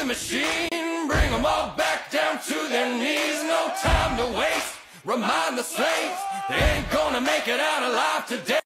the machine, bring them all back down to their knees. No time to waste, remind the slaves they ain't gonna make it out alive today.